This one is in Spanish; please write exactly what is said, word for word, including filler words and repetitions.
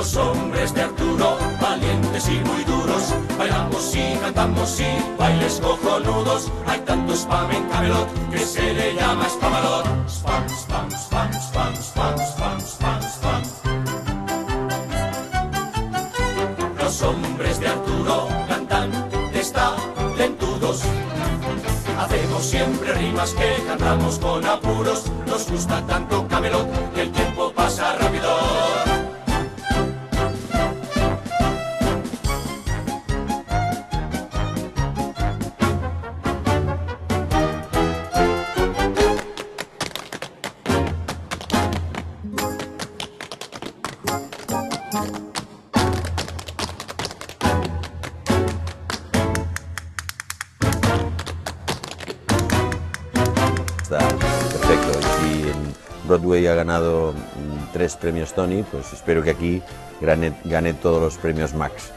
Los hombres de Arturo, valientes y muy duros, bailamos y cantamos y bailes cojonudos. Hay tanto spam en Camelot que se le llama Spamalot. Spam, spam, spam, spam, spam, spam, spam, spam. Los hombres de Arturo cantan talentudos. Hacemos siempre rimas que cantamos con apuros. Nos gusta tanto Camelot que el tiempo pasa rápido. Está perfecto. Si en Broadway ha ganado tres premios Tony, pues espero que aquí gane, gane todos los premios Max.